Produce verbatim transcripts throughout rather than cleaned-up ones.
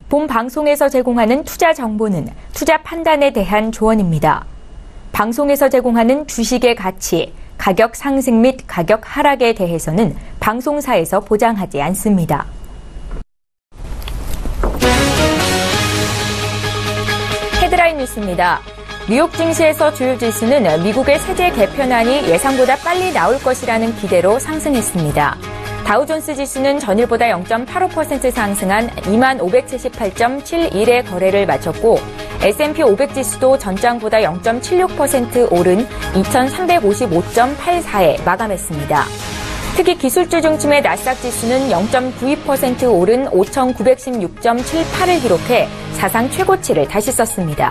본 방송에서 제공하는 투자 정보는 투자 판단에 대한 조언입니다. 방송에서 제공하는 주식의 가치, 가격 상승 및 가격 하락에 대해서는 방송사에서 보장하지 않습니다. 헤드라인 뉴스입니다. 뉴욕 증시에서 주요 지수는 미국의 세제 개편안이 예상보다 빨리 나올 것이라는 기대로 상승했습니다. 다우존스 지수는 전일보다 영 점 팔오 퍼센트 상승한 이만 오백칠십팔 점 칠일의 거래를 마쳤고 에스 앤 피 오백 지수도 전장보다 영 점 칠육 퍼센트 오른 이천삼백오십오 점 팔사에 마감했습니다. 특히 기술주 중심의 나스닥 지수는 영 점 구이 퍼센트 오른 오천구백십육 점 칠팔을 기록해 사상 최고치를 다시 썼습니다.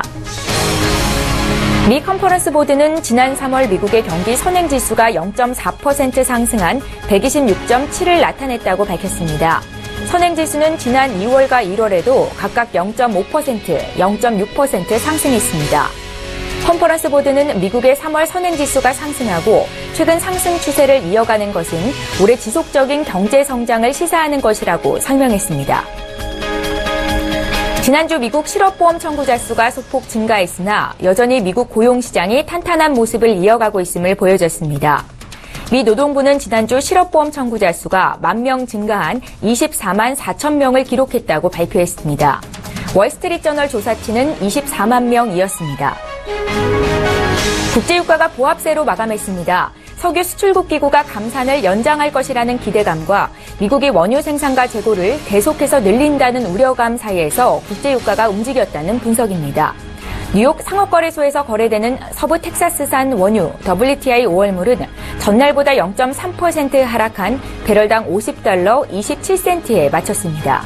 미 컨퍼런스 보드는 지난 삼월 미국의 경기 선행지수가 영 점 사 퍼센트 상승한 백이십육 점 칠을 나타냈다고 밝혔습니다. 선행지수는 지난 이월과 일월에도 각각 영 점 오 퍼센트, 영 점 육 퍼센트 상승했습니다. 컨퍼런스 보드는 미국의 삼월 선행지수가 상승하고 최근 상승 추세를 이어가는 것은 올해 지속적인 경제 성장을 시사하는 것이라고 설명했습니다. 지난주 미국 실업보험 청구자 수가 소폭 증가했으나 여전히 미국 고용시장이 탄탄한 모습을 이어가고 있음을 보여줬습니다. 미 노동부는 지난주 실업보험 청구자 수가 만 명 증가한 이십사만 사천 명을 기록했다고 발표했습니다. 월스트리트저널 조사치는 이십사만 명이었습니다. 국제유가가 보합세로 마감했습니다. 석유 수출국 기구가 감산을 연장할 것이라는 기대감과 미국이 원유 생산과 재고를 계속해서 늘린다는 우려감 사이에서 국제유가가 움직였다는 분석입니다. 뉴욕 상업거래소에서 거래되는 서부 텍사스산 원유 더블유 티 아이 오월물은 전날보다 영 점 삼 퍼센트 하락한 배럴당 오십 달러 이십칠 센트에 마쳤습니다.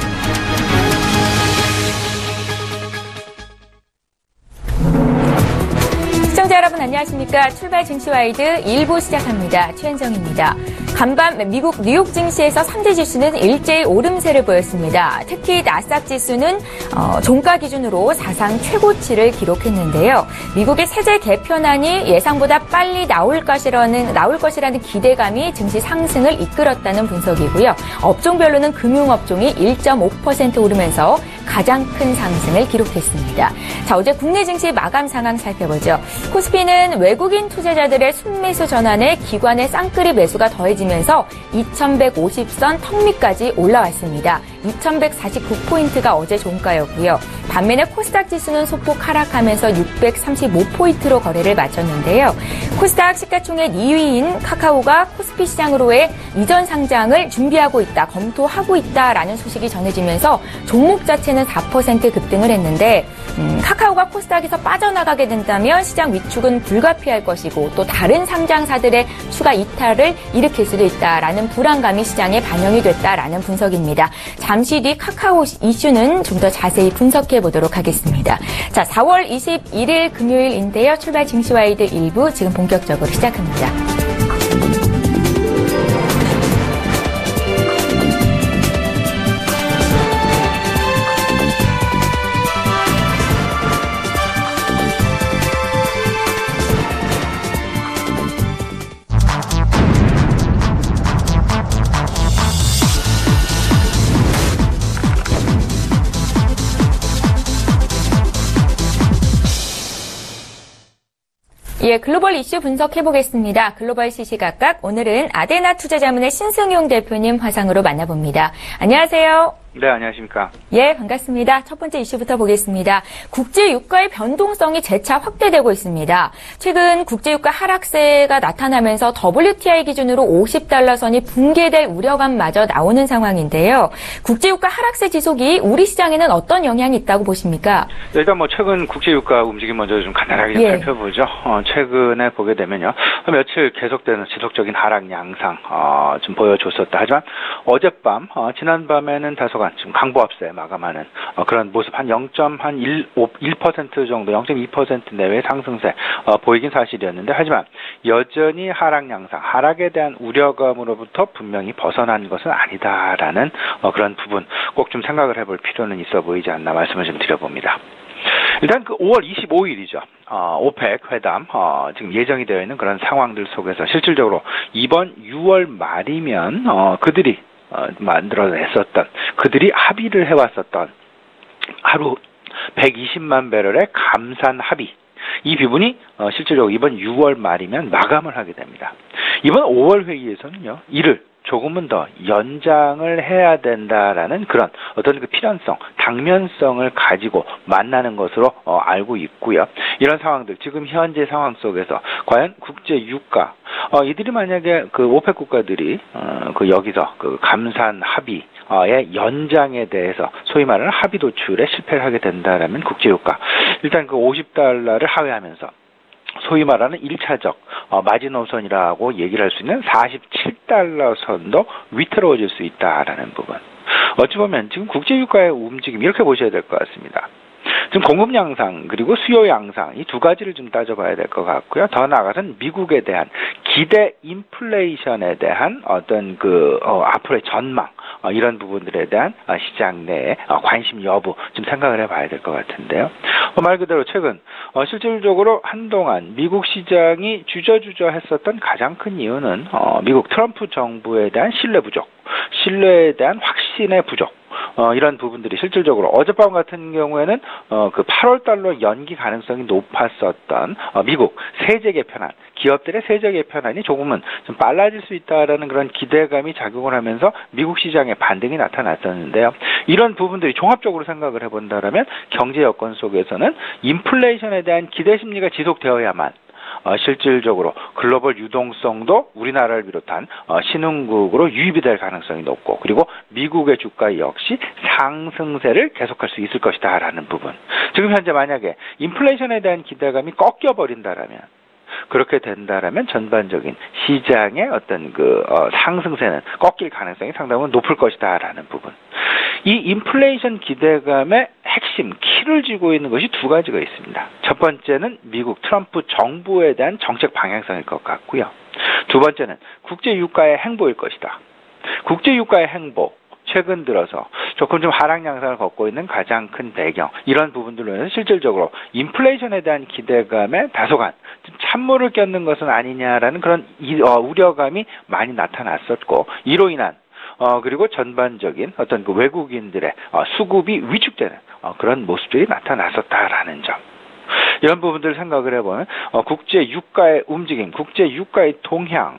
시청자 여러분 안녕하십니까? 출발 증시와이드 일 부 시작합니다. 최현정입니다. 간밤 미국 뉴욕 증시에서 삼 대 지수는 일제히 오름세를 보였습니다. 특히 나스닥 지수는 어, 종가 기준으로 사상 최고치를 기록했는데요. 미국의 세제 개편안이 예상보다 빨리 나올 것이라는, 나올 것이라는 기대감이 증시 상승을 이끌었다는 분석이고요. 업종별로는 금융업종이 일 점 오 퍼센트 오르면서 가장 큰 상승을 기록했습니다. 자, 어제 국내 증시 마감 상황 살펴보죠. 코스피는 외국인 투자자들의 순매수 전환에 기관의 쌍끌이 매수가 더해지면서 이천백오십 선 턱 밑까지 올라왔습니다. 이천백사십구 포인트가 어제 종가였고요. 반면에 코스닥 지수는 소폭 하락하면서 육백삼십오 포인트로 거래를 마쳤는데요. 코스닥 시가총액 이 위인 카카오가 코스피 시장으로의 이전 상장을 준비하고 있다, 검토하고 있다라는 소식이 전해지면서 종목 자체는 사 퍼센트 급등을 했는데 음, 카카오가 코스닥에서 빠져나가게 된다면 시장 위축은 불가피할 것이고 또 다른 상장사들의 추가 이탈을 일으킬 수도 있다라는 불안감이 시장에 반영이 됐다라는 분석입니다. 잠시 뒤 카카오 이슈는 좀 더 자세히 분석해 보도록 하겠습니다. 자, 사월 이십일일 금요일인데요. 출발 증시와이드 일 부 지금 본격적으로 시작합니다. 예, 글로벌 이슈 분석해보겠습니다. 글로벌 시시각각 오늘은 아데나 투자자문의 신승용 대표님 화상으로 만나봅니다. 안녕하세요. 네, 안녕하십니까. 예, 반갑습니다. 첫 번째 이슈부터 보겠습니다. 국제유가의 변동성이 재차 확대되고 있습니다. 최근 국제유가 하락세가 나타나면서 더블유 티 아이 기준으로 오십 달러 선이 붕괴될 우려감마저 나오는 상황인데요. 국제유가 하락세 지속이 우리 시장에는 어떤 영향이 있다고 보십니까? 일단 뭐 최근 국제유가 움직임 먼저 좀 간단하게 좀 예. 살펴보죠. 어, 최근에 보게 되면요. 며칠 계속되는 지속적인 하락 양상 어, 좀 보여줬었다. 하지만 어젯밤, 어, 지난밤에는 다소 지금 강보합세 마감하는 어, 그런 모습 한 영 점 일 퍼센트 정도, 영 점 이 퍼센트 내외의 상승세 어, 보이긴 사실이었는데 하지만 여전히 하락 양상, 하락에 대한 우려감으로부터 분명히 벗어난 것은 아니다라는 어, 그런 부분 꼭 좀 생각을 해볼 필요는 있어 보이지 않나 말씀을 좀 드려봅니다. 일단 그 오월 이십오일이죠. 어, 오펙 회담 어, 지금 예정이 되어 있는 그런 상황들 속에서 실질적으로 이번 유월 말이면 어, 그들이 어, 만들어냈었던, 그들이 합의를 해왔었던 하루 백이십만 배럴의 감산 합의. 이 부분이 어, 실질적으로 이번 유월 말이면 마감을 하게 됩니다. 이번 오월 회의에서는요, 이를 조금은 더 연장을 해야 된다라는 그런 어떤 그 필연성, 당면성을 가지고 만나는 것으로 어, 알고 있고요. 이런 상황들, 지금 현재 상황 속에서 과연 국제 유가, 어, 이들이 만약에 그 오펙 국가들이 어, 그 여기서 그 감산 합의의 연장에 대해서 소위 말하는 합의 도출에 실패를 하게 된다라면 국제 유가 일단 그 오십 달러를 하회하면서 소위 말하는 일차적 어, 마지노선이라고 얘기를 할 수 있는 사십칠 달러 선도 위태로워질 수 있다라는 부분. 어찌 보면 지금 국제유가의 움직임 이렇게 보셔야 될 것 같습니다. 지금 공급 양상 그리고 수요 양상 이 두 가지를 좀 따져봐야 될 것 같고요. 더 나아가서는 미국에 대한 기대 인플레이션에 대한 어떤 그 어, 앞으로의 전망 어, 이런 부분들에 대한 어, 시장 내의 어, 관심 여부 좀 생각을 해봐야 될 것 같은데요. 어, 말 그대로 최근 어, 실질적으로 한동안 미국 시장이 주저주저했었던 가장 큰 이유는 어, 미국 트럼프 정부에 대한 신뢰 부족, 신뢰에 대한 확신의 부족. 어, 이런 부분들이 실질적으로 어젯밤 같은 경우에는 어, 그 팔월 달로 연기 가능성이 높았었던 어, 미국 세제 개편안, 기업들의 세제 개편안이 조금은 좀 빨라질 수 있다라는 그런 기대감이 작용을 하면서 미국 시장의 반등이 나타났었는데요. 이런 부분들이 종합적으로 생각을 해본다라면 경제 여건 속에서는 인플레이션에 대한 기대 심리가 지속되어야만 어, 실질적으로 글로벌 유동성도 우리나라를 비롯한 어, 신흥국으로 유입이 될 가능성이 높고 그리고 미국의 주가 역시 상승세를 계속할 수 있을 것이다라는 부분. 지금 현재 만약에 인플레이션에 대한 기대감이 꺾여버린다라면 그렇게 된다라면 전반적인 시장의 어떤 그 어, 상승세는 꺾일 가능성이 상당히 높을 것이다라는 부분. 이 인플레이션 기대감의 핵심 키를 쥐고 있는 것이 두 가지가 있습니다. 첫 번째는 미국 트럼프 정부에 대한 정책 방향성일 것 같고요. 두 번째는 국제 유가의 행보일 것이다. 국제 유가의 행보. 최근 들어서 조금 좀 하락 양상을 걷고 있는 가장 큰 배경 이런 부분들로 인해서 실질적으로 인플레이션에 대한 기대감에 다소간 좀 찬물을 꼈는 것은 아니냐라는 그런 우려감이 많이 나타났었고 이로 인한 어 그리고 전반적인 어떤 그 외국인들의 어, 수급이 위축되는 어, 그런 모습들이 나타났었다라는 점. 이런 부분들을 생각을 해보면 어, 국제 유가의 움직임, 국제 유가의 동향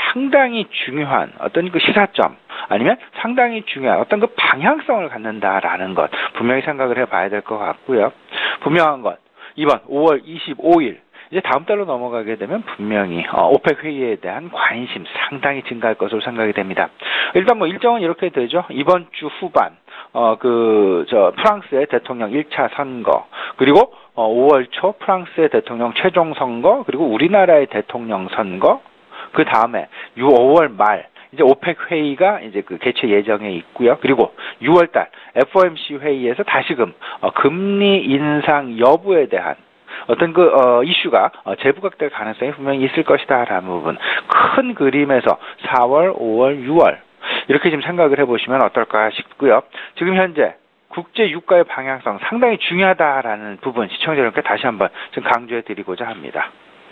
상당히 중요한 어떤 그 시사점 아니면 상당히 중요한 어떤 그 방향성을 갖는다라는 것 분명히 생각을 해봐야 될 것 같고요. 분명한 것 이번 오월 이십오일 이제 다음 달로 넘어가게 되면 분명히 어, 오펙 회의에 대한 관심 상당히 증가할 것으로 생각이 됩니다. 일단 뭐 일정은 이렇게 되죠. 이번 주 후반 어, 그, 저, 프랑스의 대통령 일 차 선거, 그리고 어, 오월 초 프랑스의 대통령 최종 선거, 그리고 우리나라의 대통령 선거, 그 다음에 오월 말 이제 오펙 회의가 이제 그 개최 예정에 있고요. 그리고 유월 달 에프오엠씨 회의에서 다시금 어, 금리 인상 여부에 대한 어떤 그 어, 이슈가 어, 재부각될 가능성이 분명히 있을 것이다라는 부분. 큰 그림에서 사월, 오월, 유월 이렇게 좀 생각을 해보시면 어떨까 싶고요. 지금 현재 국제 유가의 방향성 상당히 중요하다라는 부분 시청자 여러분께 다시 한번 좀 강조해 드리고자 합니다.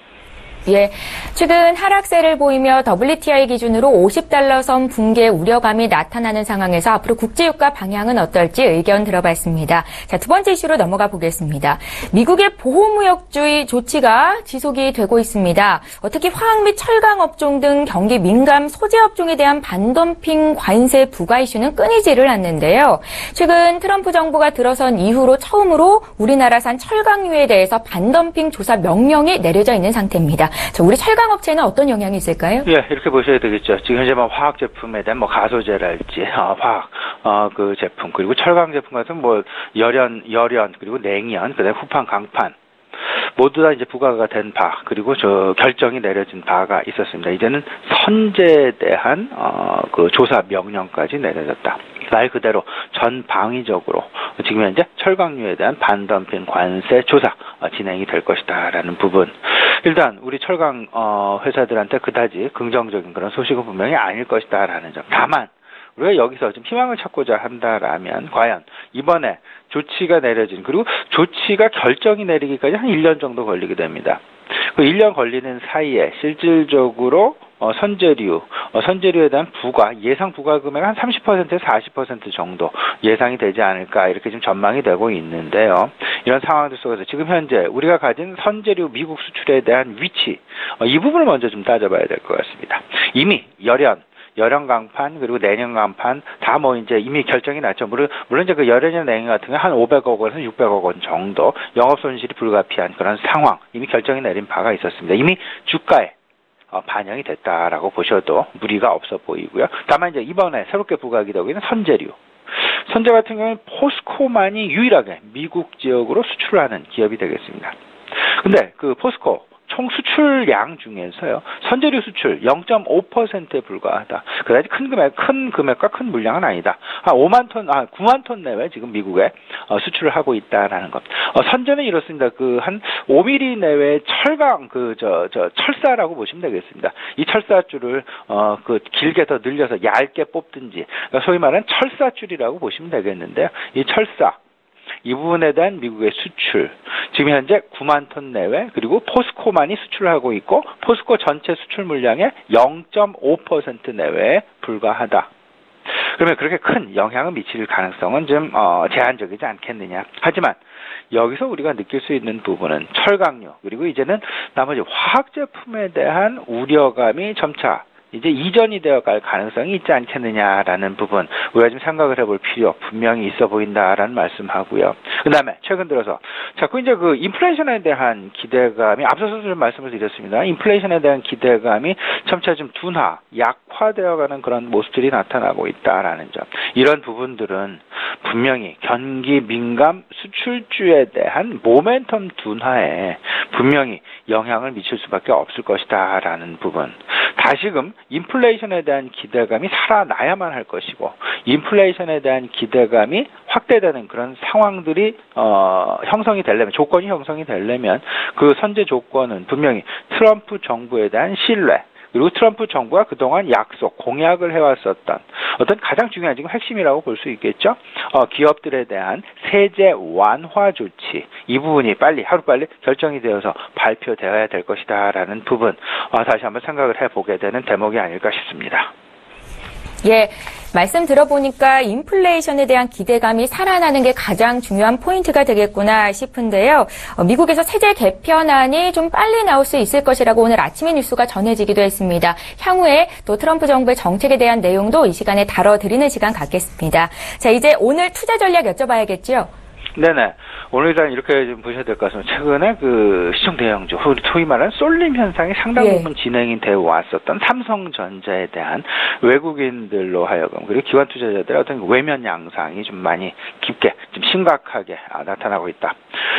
예, 최근 하락세를 보이며 더블유티아이 기준으로 오십 달러 선 붕괴 우려감이 나타나는 상황에서 앞으로 국제유가 방향은 어떨지 의견 들어봤습니다. 자, 두 번째 이슈로 넘어가 보겠습니다. 미국의 보호무역주의 조치가 지속이 되고 있습니다. 특히 화학 및 철강 업종 등 경기 민감 소재 업종에 대한 반덤핑 관세 부과 이슈는 끊이지를 않는데요. 최근 트럼프 정부가 들어선 이후로 처음으로 우리나라산 철강유에 대해서 반덤핑 조사 명령이 내려져 있는 상태입니다. 자, 우리 철강업체에는 어떤 영향이 있을까요? 예, 이렇게 보셔야 되겠죠. 지금 현재 뭐 화학 제품에 대한 뭐 가소제랄지, 어, 화학, 어, 그 제품, 그리고 철강 제품 같은 뭐 열연, 열연, 그리고 냉연, 그 다음에 후판, 강판. 모두 다 이제 부과가 된 바, 그리고 저 결정이 내려진 바가 있었습니다. 이제는 선제에 대한, 어, 그 조사 명령까지 내려졌다. 말 그대로 전방위적으로 지금 현재 철강유에 대한 반덤핑 관세 조사 어, 진행이 될 것이다라는 부분. 일단 우리 철강 어, 회사들한테 그다지 긍정적인 그런 소식은 분명히 아닐 것이다라는 점. 다만 우리가 여기서 좀 희망을 찾고자 한다라면 과연 이번에 조치가 내려진 그리고 조치가 결정이 내리기까지 한 일 년 정도 걸리게 됩니다. 그 일 년 걸리는 사이에 실질적으로 어, 선재료, 어, 선재료에 대한 부과, 예상 부과 금액 한 삼십 퍼센트에서 사십 퍼센트 정도 예상이 되지 않을까 이렇게 지금 전망이 되고 있는데요. 이런 상황들 속에서 지금 현재 우리가 가진 선재료 미국 수출에 대한 위치, 어, 이 부분을 먼저 좀 따져봐야 될 것 같습니다. 이미 열연, 열연 강판 그리고 내년 강판 다 뭐 이제 이미 결정이 났죠. 물론 물론 이제 그 열연이나 내년 같은 경우 한 오백억 원에서 육백억 원 정도 영업 손실이 불가피한 그런 상황 이미 결정이 내린 바가 있었습니다. 이미 주가에 어, 반영이 됐다라고 보셔도 무리가 없어 보이고요. 다만 이제 이번에 새롭게 부각이 되고 있는 선재료. 선재 같은 경우는 포스코만이 유일하게 미국 지역으로 수출을 하는 기업이 되겠습니다. 근데 그 포스코 총 수출량 중에서요, 선재료 수출 영 점 오 퍼센트에 불과하다. 그다지 큰 금액, 큰 금액과 큰 물량은 아니다. 한 오만 톤, 아, 구만 톤 내외 지금 미국에 어, 수출을 하고 있다라는 것. 어, 선재는 이렇습니다. 그 한 오 밀리미터 내외 철강, 그, 저, 저, 철사라고 보시면 되겠습니다. 이 철사줄을, 어, 그, 길게 더 늘려서 얇게 뽑든지, 그러니까 소위 말하는 철사줄이라고 보시면 되겠는데요. 이 철사. 이 부분에 대한 미국의 수출, 지금 현재 구만 톤 내외, 그리고 포스코만이 수출을 하고 있고 포스코 전체 수출 물량의 영 점 오 퍼센트 내외에 불과하다. 그러면 그렇게 큰 영향을 미칠 가능성은 좀 어, 제한적이지 않겠느냐. 하지만 여기서 우리가 느낄 수 있는 부분은 철강류, 그리고 이제는 나머지 화학 제품에 대한 우려감이 점차 이제 이전이 되어갈 가능성이 있지 않겠느냐라는 부분 우리가 좀 생각을 해볼 필요 분명히 있어 보인다라는 말씀하고요. 그 다음에 최근 들어서 자꾸 이제 그 인플레이션에 대한 기대감이 앞서서 좀 말씀을 드렸습니다. 인플레이션에 대한 기대감이 점차 좀 둔화, 약화되어가는 그런 모습들이 나타나고 있다라는 점. 이런 부분들은 분명히 경기 민감 수출주에 대한 모멘텀 둔화에 분명히 영향을 미칠 수밖에 없을 것이다라는 부분. 다시금 인플레이션에 대한 기대감이 살아나야만 할 것이고 인플레이션에 대한 기대감이 확대되는 그런 상황들이 어, 형성이 되려면 조건이 형성이 되려면 그 선제 조건은 분명히 트럼프 정부에 대한 신뢰 그리고 트럼프 정부가 그동안 약속, 공약을 해왔었던 어떤 가장 중요한 지금 핵심이라고 볼 수 있겠죠. 어, 기업들에 대한 세제 완화 조치 이 부분이 빨리 하루빨리 결정이 되어서 발표되어야 될 것이다라는 부분 어, 다시 한번 생각을 해보게 되는 대목이 아닐까 싶습니다. 예, 말씀 들어보니까 인플레이션에 대한 기대감이 살아나는 게 가장 중요한 포인트가 되겠구나 싶은데요. 어, 미국에서 세제 개편안이 좀 빨리 나올 수 있을 것이라고 오늘 아침에 뉴스가 전해지기도 했습니다. 향후에 또 트럼프 정부의 정책에 대한 내용도 이 시간에 다뤄드리는 시간 갖겠습니다. 자, 이제 오늘 투자 전략 여쭤봐야겠죠? 네네. 오늘 일단 이렇게 좀 보셔야 될 것 같습니다. 최근에 그 시총 대형주, 소위 말하는 쏠림 현상이 상당 부분 예. 진행이 되어 왔었던 삼성전자에 대한 외국인들로 하여금 그리고 기관 투자자들의 어떤 외면 양상이 좀 많이 깊게, 좀 심각하게 나타나고 있다.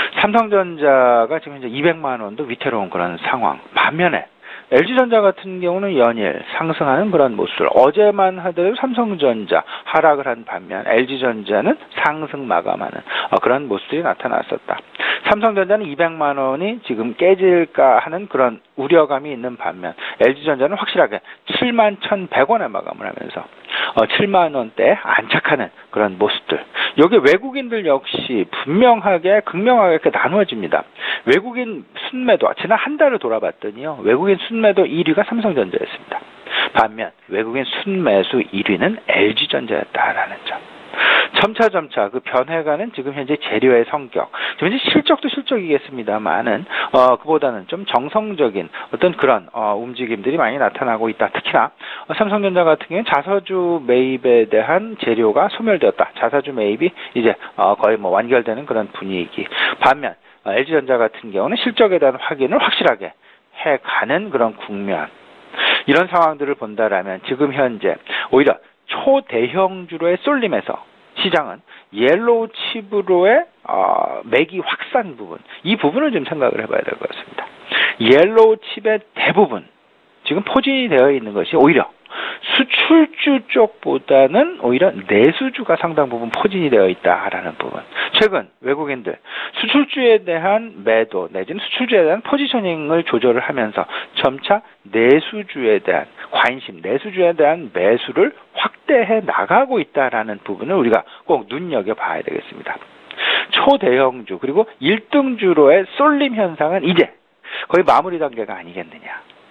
삼성전자가 지금 이제 이백만 원도 위태로운 그런 상황. 반면에 엘지전자 같은 경우는 연일 상승하는 그런 모습을 어제만 하더라도 삼성전자 하락을 한 반면 엘지전자는 상승 마감하는 그런 모습들이 나타났었다. 삼성전자는 이백만 원이 지금 깨질까 하는 그런 우려감이 있는 반면 엘지전자는 확실하게 칠만 천백 원에 마감을 하면서 칠만 원대에 안착하는 그런 모습들. 여기 외국인들 역시 분명하게 극명하게 이렇게 나누어집니다. 외국인 순매도 지난 한 달을 돌아봤더니요. 외국인 순매도 일 위가 삼성전자였습니다. 반면 외국인 순매수 일 위는 엘지전자였다라는 점. 점차점차 그 변해가는 지금 현재 재료의 성격, 지금 현재 실적도 실적이겠습니다만은 어 그보다는 좀 정성적인 어떤 그런 어 움직임들이 많이 나타나고 있다. 특히나 어, 삼성전자 같은 경우는 자사주 매입에 대한 재료가 소멸되었다. 자사주 매입이 이제 어 거의 뭐 완결되는 그런 분위기. 반면 어, 엘지전자 같은 경우는 실적에 대한 확인을 확실하게 해가는 그런 국면. 이런 상황들을 본다라면 지금 현재 오히려 초대형주로의 쏠림에서 시장은 옐로우 칩으로의 어, 매기 확산 부분, 이 부분을 좀 생각을 해봐야 될 것 같습니다. 옐로우 칩의 대부분 지금 포진이 되어 있는 것이 오히려 수출주 쪽보다는 오히려 내수주가 상당 부분 포진이 되어 있다라는 부분. 최근 외국인들 수출주에 대한 매도 내지는 수출주에 대한 포지셔닝을 조절을 하면서 점차 내수주에 대한 관심, 내수주에 대한 매수를 확대해 나가고 있다라는 부분을 우리가 꼭 눈여겨봐야 되겠습니다. 초대형주 그리고 일 등주로의 쏠림 현상은 이제 거의 마무리 단계가 아니겠느냐.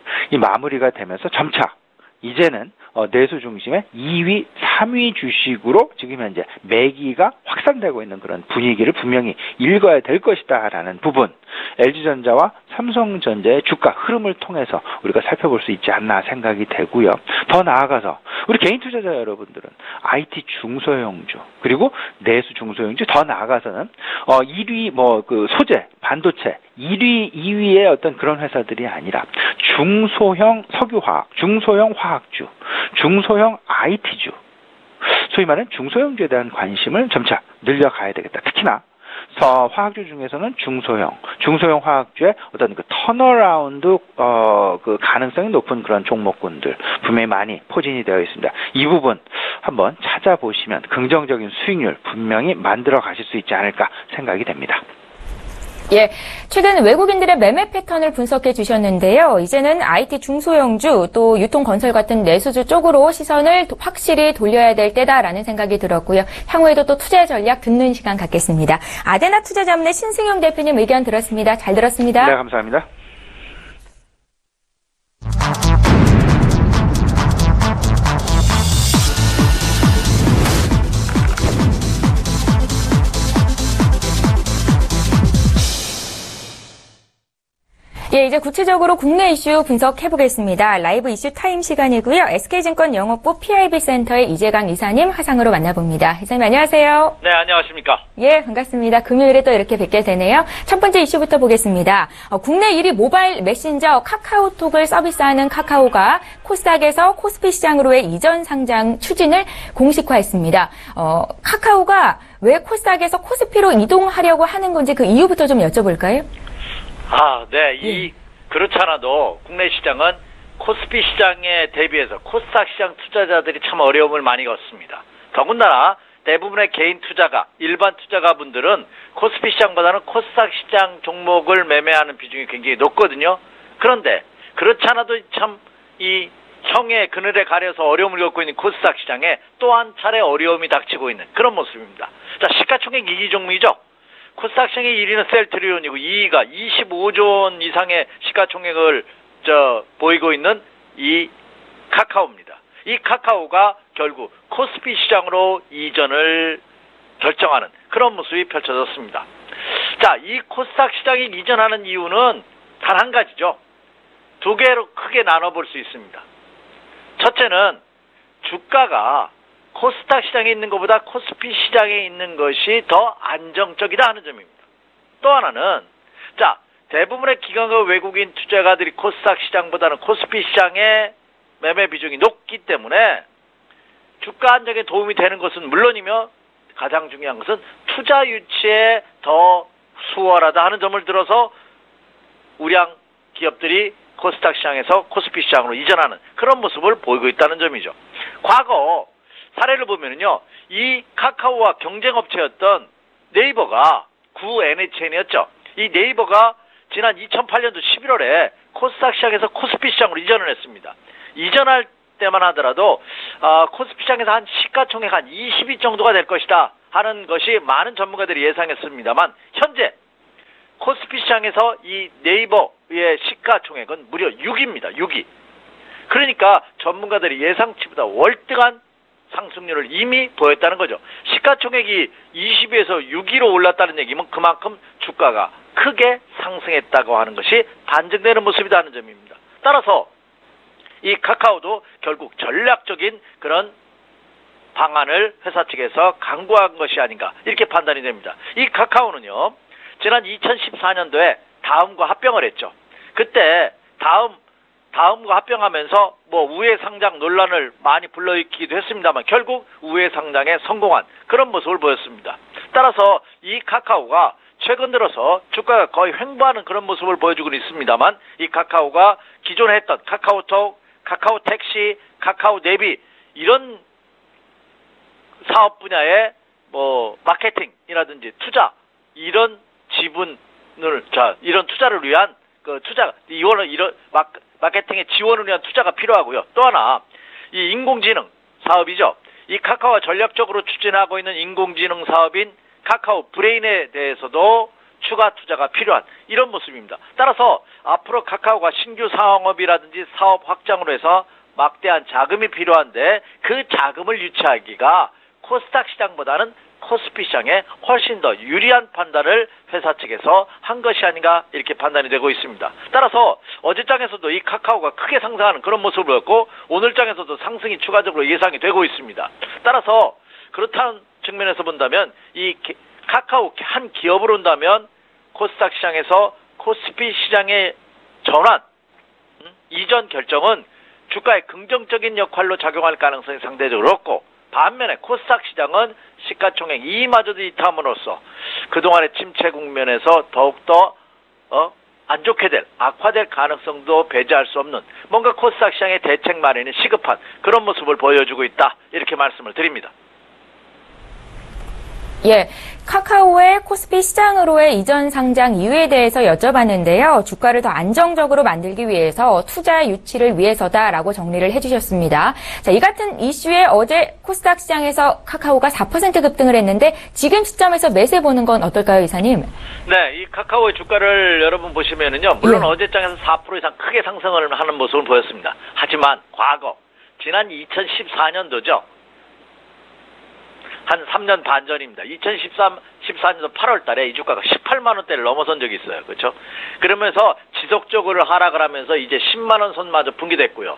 이 마무리가 되면서 점차 이제는 어, 내수 중심의 이 위, 삼 위 주식으로 지금 현재 매기가 확산되고 있는 그런 분위기를 분명히 읽어야 될 것이다라는 부분, 엘지전자와 삼성전자의 주가 흐름을 통해서 우리가 살펴볼 수 있지 않나 생각이 되고요. 더 나아가서 우리 개인 투자자 여러분들은 아이티 중소형주 그리고 내수 중소형주, 더 나아가서는 어, 일 위 뭐 그 소재, 반도체 일 위, 이 위의 어떤 그런 회사들이 아니라 중소형 석유화학, 중소형 화학주, 중소형 아이티주, 소위 말하는 중소형주에 대한 관심을 점차 늘려가야 되겠다. 특히나 화학주 중에서는 중소형, 중소형 화학주의 어떤 그 턴어라운드 어, 그 가능성이 높은 그런 종목군들 분명히 많이 포진이 되어 있습니다. 이 부분 한번 찾아보시면 긍정적인 수익률 분명히 만들어 가실 수 있지 않을까 생각이 됩니다. 예, 최근 외국인들의 매매 패턴을 분석해 주셨는데요. 이제는 아이티 중소형주 또 유통건설 같은 내수주 쪽으로 시선을 확실히 돌려야 될 때다라는 생각이 들었고요. 향후에도 또 투자 전략 듣는 시간 갖겠습니다. 아데나 투자자문의 신승용 대표님 의견 들었습니다. 잘 들었습니다. 네, 감사합니다. 예, 이제 구체적으로 국내 이슈 분석해보겠습니다. 라이브 이슈 타임 시간이고요. 에스케이증권 영업부 피아이비 센터의 이재강 이사님 화상으로 만나봅니다. 이사님 안녕하세요. 네, 안녕하십니까. 예, 반갑습니다. 금요일에 또 이렇게 뵙게 되네요. 첫 번째 이슈부터 보겠습니다. 어, 국내 일 위 모바일 메신저 카카오톡을 서비스하는 카카오가 코스닥에서 코스피 시장으로의 이전 상장 추진을 공식화했습니다. 어, 카카오가 왜 코스닥에서 코스피로 이동하려고 하는 건지 그 이유부터 좀 여쭤볼까요? 아, 네. 이, 그렇지 않아도 국내 시장은 코스피 시장에 대비해서 코스닥 시장 투자자들이 참 어려움을 많이 겪습니다. 더군다나 대부분의 개인 투자가, 일반 투자가 분들은 코스피 시장보다는 코스닥 시장 종목을 매매하는 비중이 굉장히 높거든요. 그런데 그렇지 않아도 참 이 형의 그늘에 가려서 어려움을 겪고 있는 코스닥 시장에 또 한 차례 어려움이 닥치고 있는 그런 모습입니다. 자, 시가총액 이 위 종목이죠. 코스닥 시장의 일 위는 셀트리온이고 이 위가 이십오조 원 이상의 시가총액을 저 보이고 있는 이 카카오입니다. 이 카카오가 결국 코스피 시장으로 이전을 결정하는 그런 모습이 펼쳐졌습니다. 자, 이 코스닥 시장이 이전하는 이유는 단 한 가지죠. 두 개로 크게 나눠볼 수 있습니다. 첫째는 주가가 코스닥 시장에 있는 것보다 코스피 시장에 있는 것이 더 안정적이다 하는 점입니다. 또 하나는 자, 대부분의 기관과 외국인 투자가들이 코스닥 시장보다는 코스피 시장의 매매 비중이 높기 때문에 주가 안정에 도움이 되는 것은 물론이며 가장 중요한 것은 투자 유치에 더 수월하다 하는 점을 들어서 우량 기업들이 코스닥 시장에서 코스피 시장으로 이전하는 그런 모습을 보이고 있다는 점이죠. 과거 사례를 보면은요, 이 카카오와 경쟁업체였던 네이버가 구 엔에이치엔이었죠. 이 네이버가 지난 이천팔년도 십일월에 코스닥 시장에서 코스피 시장으로 이전을 했습니다. 이전할 때만 하더라도 어, 코스피 시장에서 한 시가총액 한 이십 위 정도가 될 것이다 하는 것이 많은 전문가들이 예상했습니다만 현재 코스피 시장에서 이 네이버의 시가총액은 무려 육 위입니다. 육 위. 그러니까 전문가들이 예상치보다 월등한 상승률을 이미 보였다는 거죠. 시가총액이 이십 위에서 육 위로 올랐다는 얘기면 그만큼 주가가 크게 상승했다고 하는 것이 반증되는 모습이라는 점입니다. 따라서 이 카카오도 결국 전략적인 그런 방안을 회사 측에서 강구한 것이 아닌가 이렇게 판단이 됩니다. 이 카카오는요, 지난 이천십사년도에 다음과 합병을 했죠. 그때 다음 다음과 합병하면서 뭐 우회 상장 논란을 많이 불러일으키기도 했습니다만 결국 우회 상장에 성공한 그런 모습을 보였습니다. 따라서 이 카카오가 최근 들어서 주가가 거의 횡보하는 그런 모습을 보여주고 있습니다만 이 카카오가 기존에 했던 카카오톡, 카카오 택시, 카카오 내비 이런 사업 분야의 뭐 마케팅이라든지 투자 이런 지분을 자 이런 투자를 위한 그 투자 이거는 이런 마, 마케팅의 지원을 위한 투자가 필요하고요. 또 하나 이 인공지능 사업이죠. 이 카카오가 전략적으로 추진하고 있는 인공지능 사업인 카카오 브레인에 대해서도 추가 투자가 필요한 이런 모습입니다. 따라서 앞으로 카카오가 신규 사업이라든지 사업 확장으로 해서 막대한 자금이 필요한데 그 자금을 유치하기가 코스닥 시장보다는 코스피 시장에 훨씬 더 유리한 판단을 회사 측에서 한 것이 아닌가 이렇게 판단이 되고 있습니다. 따라서 어제 장에서도 이 카카오가 크게 상승하는 그런 모습을 보였고 오늘 장에서도 상승이 추가적으로 예상이 되고 있습니다. 따라서 그렇다는 측면에서 본다면 이 카카오 한 기업으로 본다면 코스닥 시장에서 코스피 시장의 전환, 음? 이전 결정은 주가에 긍정적인 역할로 작용할 가능성이 상대적으로 높고 반면에 코스닥 시장은 시가총액 이익마저도 이탈함으로써 그동안의 침체 국면에서 더욱더 어? 안 좋게 될, 악화될 가능성도 배제할 수 없는 뭔가 코스닥 시장의 대책 마련이 시급한 그런 모습을 보여주고 있다. 이렇게 말씀을 드립니다. 예, 카카오의 코스피 시장으로의 이전 상장 이유에 대해서 여쭤봤는데요. 주가를 더 안정적으로 만들기 위해서 투자 유치를 위해서다라고 정리를 해주셨습니다. 자, 이 같은 이슈에 어제 코스닥 시장에서 카카오가 사 퍼센트 급등을 했는데 지금 시점에서 매세 보는 건 어떨까요, 이사님? 네, 이 카카오의 주가를 여러분 보시면은요, 물론 예. 어제 장에서 사 퍼센트 이상 크게 상승을 하는 모습을 보였습니다. 하지만 과거 지난 이천십사 년도죠. 한 삼 년 반 전입니다. 이천십삼, 십사 년도 팔월 달에 이 주가가 십팔만 원대를 넘어선 적이 있어요. 그렇죠? 그러면서 지속적으로 하락을 하면서 이제 십만 원 선마저 붕괴됐고요.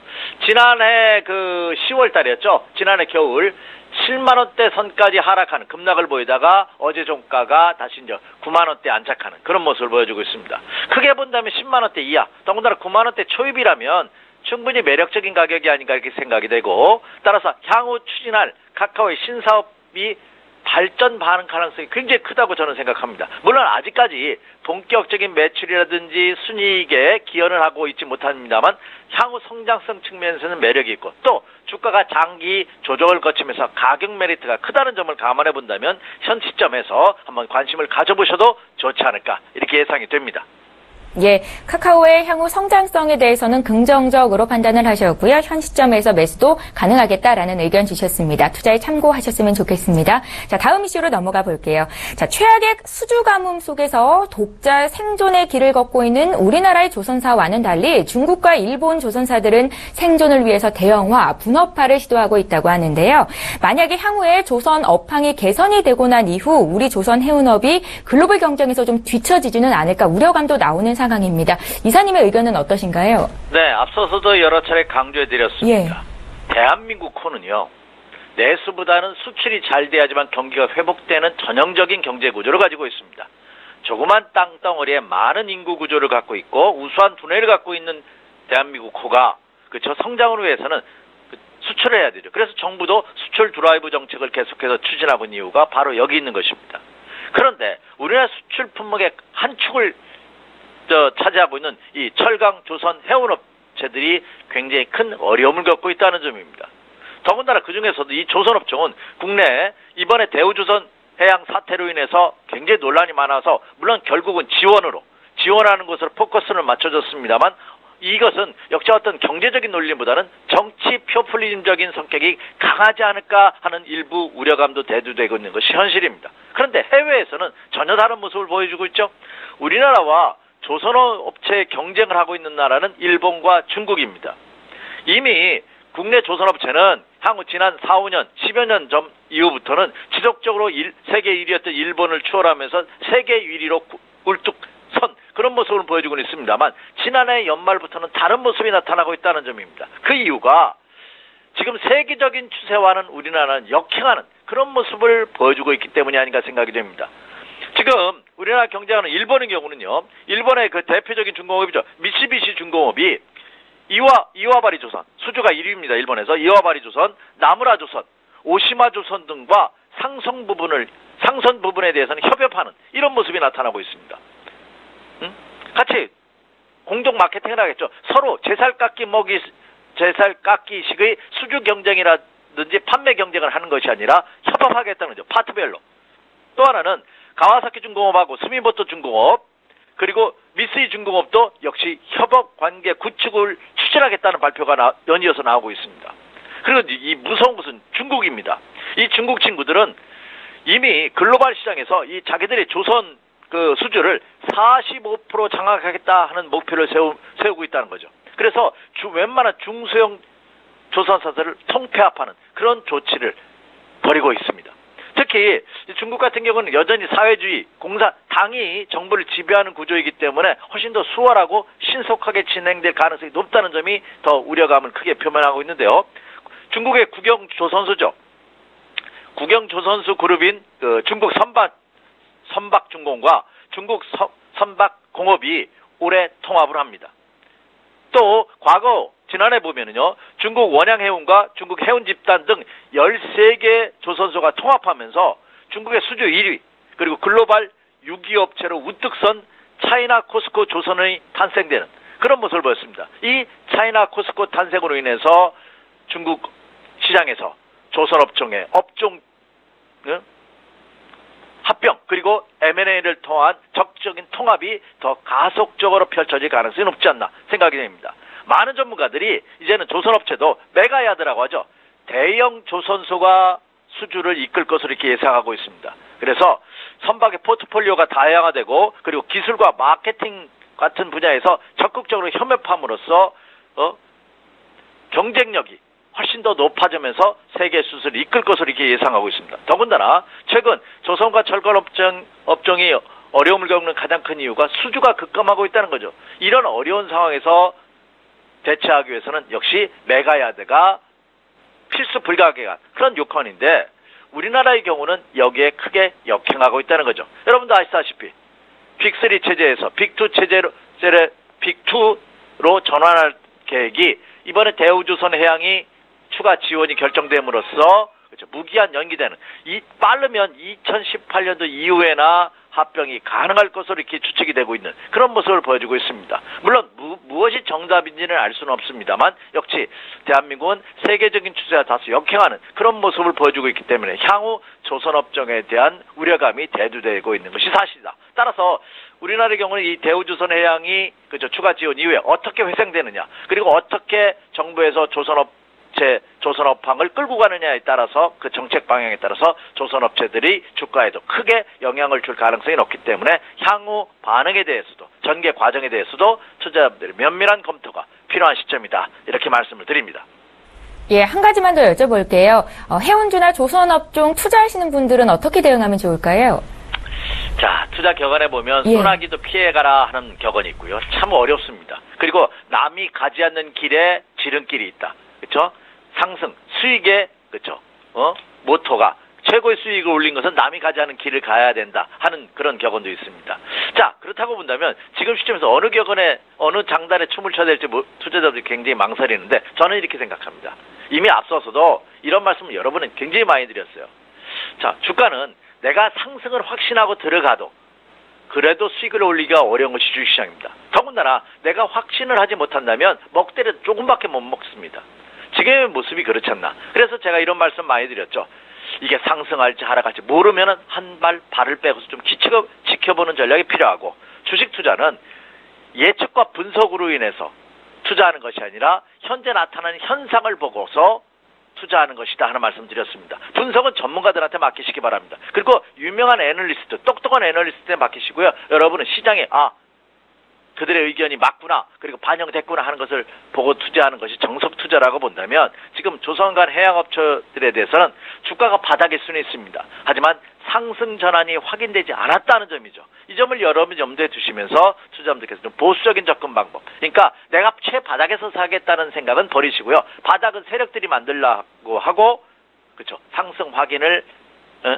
지난해 그 시월 달이었죠. 지난해 겨울 칠만 원대 선까지 하락하는 급락을 보이다가 어제 종가가 다시 이제 구만 원대 안착하는 그런 모습을 보여주고 있습니다. 크게 본다면 십만 원대 이하, 더군다나 구만 원대 초입이라면 충분히 매력적인 가격이 아닌가 이렇게 생각이 되고 따라서 향후 추진할 카카오의 신사업이 발전 반응 가능성이 굉장히 크다고 저는 생각합니다. 물론 아직까지 본격적인 매출이라든지 순이익에 기여를 하고 있지 못합니다만 향후 성장성 측면에서는 매력이 있고 또 주가가 장기 조정을 거치면서 가격 메리트가 크다는 점을 감안해 본다면 현 시점에서 한번 관심을 가져보셔도 좋지 않을까 이렇게 예상이 됩니다. 예, 카카오의 향후 성장성에 대해서는 긍정적으로 판단을 하셨고요. 현 시점에서 매수도 가능하겠다라는 의견 주셨습니다. 투자에 참고하셨으면 좋겠습니다. 자, 다음 이슈로 넘어가 볼게요. 자, 최악의 수주 가뭄 속에서 독자 생존의 길을 걷고 있는 우리나라의 조선사와는 달리 중국과 일본 조선사들은 생존을 위해서 대형화, 분업화를 시도하고 있다고 하는데요. 만약에 향후에 조선 업황이 개선이 되고 난 이후 우리 조선 해운업이 글로벌 경쟁에서 좀 뒤처지지는 않을까 우려감도 나오는 상황입니다. 이사님의 의견은 어떠신가요? 네, 앞서서도 여러 차례 강조해드렸습니다. 예. 대한민국 코는요. 내수보다는 수출이 잘 돼야지만 경기가 회복되는 전형적인 경제 구조를 가지고 있습니다. 조그만 땅덩어리에 많은 인구 구조를 갖고 있고 우수한 두뇌를 갖고 있는 대한민국 코가 그쵸 성장을 위해서는 수출을 해야 되죠. 그래서 정부도 수출 드라이브 정책을 계속해서 추진하고 있는 이유가 바로 여기 있는 것입니다. 그런데 우리나라 수출 품목의 한 축을 저, 차지하고 있는 이 철강, 조선, 해운업체들이 굉장히 큰 어려움을 겪고 있다는 점입니다. 더군다나 그 중에서도 이 조선업종은 국내에 이번에 대우조선 해양 사태로 인해서 굉장히 논란이 많아서 물론 결국은 지원으로, 지원하는 것으로 포커스를 맞춰졌습니다만 이것은 역시 어떤 경제적인 논리보다는 정치 포퓰리즘적인 성격이 강하지 않을까 하는 일부 우려감도 대두되고 있는 것이 현실입니다. 그런데 해외에서는 전혀 다른 모습을 보여주고 있죠. 우리나라와 조선업체의 경쟁을 하고 있는 나라는 일본과 중국입니다. 이미 국내 조선업체는 향후 지난 사, 오 년, 십여 년 전 이후부터는 지속적으로 일, 세계 일 위였던 일본을 추월하면서 세계 일 위로 굴뚝 선 그런 모습을 보여주고 있습니다만 지난해 연말부터는 다른 모습이 나타나고 있다는 점입니다. 그 이유가 지금 세계적인 추세와는 우리나라는 역행하는 그런 모습을 보여주고 있기 때문이 아닌가 생각이 됩니다. 지금 우리나라 경쟁하는 일본의 경우는요. 일본의 그 대표적인 중공업이죠. 미쓰비시 중공업이 이와, 이와바리 조선, 수주가 일 위입니다. 일본에서. 이와바리 조선, 나무라 조선, 오시마 조선 등과 상선 부분을, 상선 부분에 대해서는 협업하는 이런 모습이 나타나고 있습니다. 응? 같이 공동 마케팅을 하겠죠. 서로 제살 깎기 먹이, 제살 깎기식의 수주 경쟁이라든지 판매 경쟁을 하는 것이 아니라 협업하겠다는 거죠. 파트별로. 또 하나는 가와사키 중공업하고 스미모토 중공업 그리고 미쓰이 중공업도 역시 협업 관계 구축을 추진하겠다는 발표가 나, 연이어서 나오고 있습니다. 그리고 이 무서운 것은 중국입니다. 이 중국 친구들은 이미 글로벌 시장에서 이 자기들의 조선 그 수주를 사십오 퍼센트 장악하겠다 하는 목표를 세우, 세우고 있다는 거죠. 그래서 주, 웬만한 중소형 조선사들을 통폐합하는 그런 조치를 벌이고 있습니다. 특히 중국 같은 경우는 여전히 사회주의, 공산, 당이 정부를 지배하는 구조이기 때문에 훨씬 더 수월하고 신속하게 진행될 가능성이 높다는 점이 더 우려감을 크게 표명하고 있는데요. 중국의 국영조선수죠. 국영조선수 그룹인 그 중국 선박, 선박중공과 중국 서, 선박공업이 올해 통합을 합니다. 또 과거 지난해 보면은요, 중국 원양해운과 중국 해운집단 등 열세 개 조선소가 통합하면서 중국의 수주 일 위, 그리고 글로벌 육 위 업체로 우뚝 선 차이나 코스코 조선의 탄생되는 그런 모습을 보였습니다. 이 차이나 코스코 탄생으로 인해서 중국 시장에서 조선업종의 업종 응? 합병 그리고 엠 앤 에이를 통한 적극적인 통합이 더 가속적으로 펼쳐질 가능성이 높지 않나 생각이 됩니다. 많은 전문가들이 이제는 조선업체도 메가야드라고 하죠. 대형 조선소가 수주를 이끌 것으로 이렇게 예상하고 있습니다. 그래서 선박의 포트폴리오가 다양화되고 그리고 기술과 마케팅 같은 분야에서 적극적으로 협업함으로써 어? 경쟁력이 훨씬 더 높아지면서 세계 수술을 이끌 것으로 이렇게 예상하고 있습니다. 더군다나 최근 조선과 철강 업종, 업종이 어려움을 겪는 가장 큰 이유가 수주가 급감하고 있다는 거죠. 이런 어려운 상황에서 대처하기 위해서는 역시 메가야드가 필수 불가결한 그런 요건인데 우리나라의 경우는 여기에 크게 역행하고 있다는 거죠. 여러분도 아시다시피 빅쓰 체제에서 빅투 체제로 빅투로 전환할 계획이 이번에 대우조선해양이 추가 지원이 결정됨으로써 그렇죠, 무기한 연기되는 이 빠르면 이천십팔 년도 이후에나 합병이 가능할 것으로 이렇게 추측이 되고 있는 그런 모습을 보여주고 있습니다. 물론 무, 무엇이 정답인지는 알 수는 없습니다만 역시 대한민국은 세계적인 추세와 다소 역행하는 그런 모습을 보여주고 있기 때문에 향후 조선업종에 대한 우려감이 대두되고 있는 것이 사실이다. 따라서 우리나라의 경우는 이 대우조선해양이 그죠 추가 지원 이후에 어떻게 회생되느냐 그리고 어떻게 정부에서 조선업 제 조선업황을 끌고 가느냐에 따라서 그 정책 방향에 따라서 조선업체들이 주가에도 크게 영향을 줄 가능성이 높기 때문에 향후 반응에 대해서도 전개 과정에 대해서도 투자자들의 면밀한 검토가 필요한 시점이다. 이렇게 말씀을 드립니다. 예, 한 가지만 더 여쭤볼게요. 어, 해운주나 조선업종 투자하시는 분들은 어떻게 대응하면 좋을까요? 자, 투자 격언에 보면 예. 소나기도 피해가라 하는 격언이 있고요. 참 어렵습니다. 그리고 남이 가지 않는 길에 지름길이 있다. 그렇죠? 상승, 수익의 그렇죠? 어? 모토가 최고의 수익을 올린 것은 남이 가지 않은 길을 가야 된다 하는 그런 격언도 있습니다. 자, 그렇다고 본다면 지금 시점에서 어느 격언에 어느 장단에 춤을 춰야 될지 투자자들이 굉장히 망설이는데 저는 이렇게 생각합니다. 이미 앞서서도 이런 말씀을 여러분은 굉장히 많이 드렸어요. 자, 주가는 내가 상승을 확신하고 들어가도 그래도 수익을 올리기가 어려운 것이 주식시장입니다. 더군다나 내가 확신을 하지 못한다면 먹대를 조금밖에 못 먹습니다. 지금의 모습이 그렇지 않나. 그래서 제가 이런 말씀 많이 드렸죠. 이게 상승할지 하락할지 모르면 한 발 발을 빼고서 좀 지켜, 지켜보는 전략이 필요하고 주식 투자는 예측과 분석으로 인해서 투자하는 것이 아니라 현재 나타나는 현상을 보고서 투자하는 것이다 하는 말씀 드렸습니다. 분석은 전문가들한테 맡기시기 바랍니다. 그리고 유명한 애널리스트, 똑똑한 애널리스트에 맡기시고요. 여러분은 시장에 아 그들의 의견이 맞구나 그리고 반영됐구나 하는 것을 보고 투자하는 것이 정석 투자라고 본다면 지금 조선간 해양업체들에 대해서는 주가가 바닥일 수는 있습니다. 하지만 상승 전환이 확인되지 않았다는 점이죠. 이 점을 여러분 염두에 두시면서 투자자분들께서 좀 보수적인 접근 방법, 그러니까 내가 최바닥에서 사겠다는 생각은 버리시고요. 바닥은 세력들이 만들려고 하고 그렇죠. 상승 확인을 어?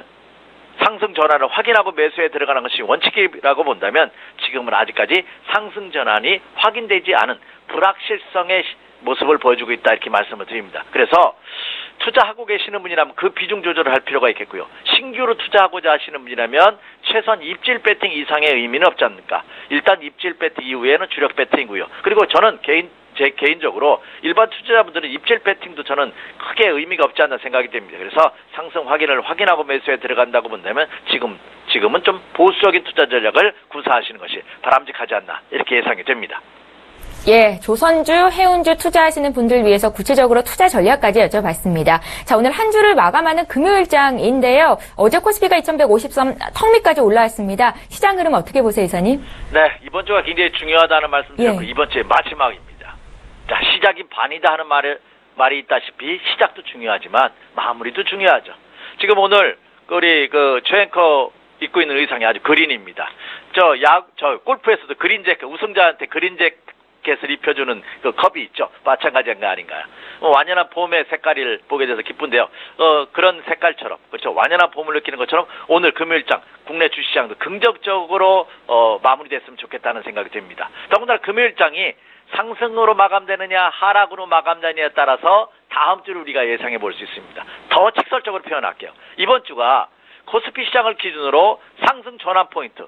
상승 전환을 확인하고 매수에 들어가는 것이 원칙이라고 본다면 지금은 아직까지 상승 전환이 확인되지 않은 불확실성의 모습을 보여주고 있다 이렇게 말씀을 드립니다. 그래서 투자하고 계시는 분이라면 그 비중 조절을 할 필요가 있겠고요. 신규로 투자하고자 하시는 분이라면 최소한 입질 배팅 이상의 의미는 없지 않습니까? 일단 입질 배팅 이후에는 주력 배팅이고요. 그리고 저는 개인 제 개인적으로 일반 투자자분들은 입질 배팅도 저는 크게 의미가 없지 않나 생각이 됩니다. 그래서 상승 확인을 확인하고 매수에 들어간다고 본다면 지금, 지금은 좀 보수적인 투자 전략을 구사하시는 것이 바람직하지 않나 이렇게 예상이 됩니다. 예, 조선주, 해운주 투자하시는 분들 위해서 구체적으로 투자 전략까지 여쭤봤습니다. 자, 오늘 한 주를 마감하는 금요일장인데요. 어제 코스피가 이천백오십 선 턱 밑까지 올라왔습니다. 시장 흐름 어떻게 보세요, 이사님? 네, 이번 주가 굉장히 중요하다는 말씀 드렸고, 예. 이번 주의 마지막입니다. 자, 시작이 반이다 하는 말을, 말이 있다시피 시작도 중요하지만 마무리도 중요하죠. 지금 오늘 우리 그 최앵커 입고 있는 의상이 아주 그린입니다. 저 야, 저 골프에서도 그린 재킷, 우승자한테 그린 재킷을 입혀주는 그 컵이 있죠. 마찬가지한 거 아닌가요? 어, 완연한 봄의 색깔을 보게 돼서 기쁜데요. 어, 그런 색깔처럼, 그렇죠. 완연한 봄을 느끼는 것처럼 오늘 금요일장 국내 주시장도 긍정적으로 어, 마무리됐으면 좋겠다는 생각이 듭니다. 더군다나 금요일장이 상승으로 마감되느냐 하락으로 마감되느냐에 따라서 다음 주를 우리가 예상해 볼 수 있습니다. 더 직설적으로 표현할게요. 이번 주가 코스피 시장을 기준으로 상승 전환 포인트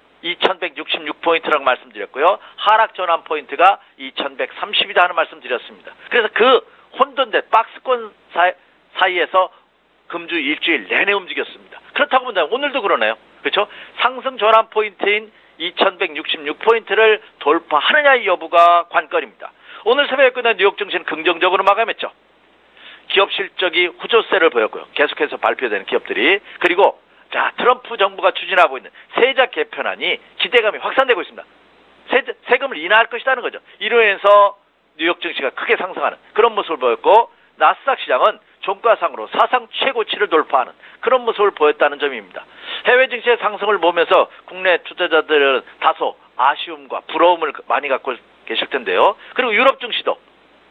이천백육십육 포인트라고 말씀드렸고요. 하락 전환 포인트가 이천백삼십이다 하는 말씀 드렸습니다. 그래서 그 혼돈된 박스권 사이, 사이에서 금주 일주일 내내 움직였습니다. 그렇다고 본다면 오늘도 그러네요. 그렇죠? 상승 전환 포인트인 이천백육십육 포인트를 돌파하느냐의 여부가 관건입니다. 오늘 새벽에 끝난 뉴욕 증시는 긍정적으로 마감했죠. 기업 실적이 후조세를 보였고요. 계속해서 발표되는 기업들이. 그리고 자 트럼프 정부가 추진하고 있는 세자 개편안이 기대감이 확산되고 있습니다. 세, 세금을 인하할 것이라는 거죠. 이로 인해서 뉴욕 증시가 크게 상승하는 그런 모습을 보였고 나스닥 시장은 종가상으로 사상 최고치를 돌파하는 그런 모습을 보였다는 점입니다. 해외 증시의 상승을 보면서 국내 투자자들은 다소 아쉬움과 부러움을 많이 갖고 계실 텐데요. 그리고 유럽 증시도